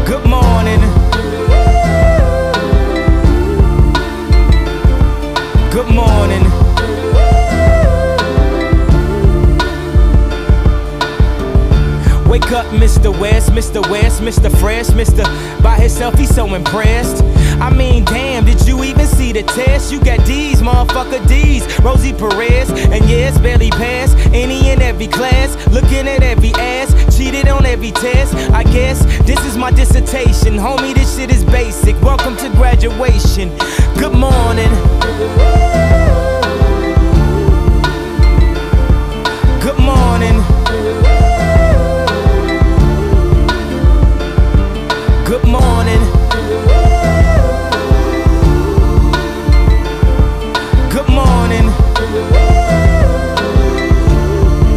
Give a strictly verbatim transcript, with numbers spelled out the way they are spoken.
Good morning. Good morning. Wake up, Mister West, Mister West, Mister Fresh, Mister By himself, he's so impressed. I mean, damn, did you even see the test? You got D's, motherfucker, D's. Rosie Perez, and yeah, it's barely passed. Any and every class, looking at every ass, cheated on every test. I guess this is my dissertation. Homie, this shit is basic. Welcome to graduation. Good morning.